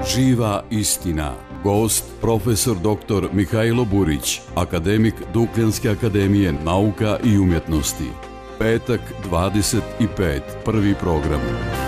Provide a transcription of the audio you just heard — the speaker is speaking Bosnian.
Živa istina. Gost profesor dr. Mihajlo Burić, akademik Dukljanske akademije nauka i umjetnosti. Petak 25. Prvi program.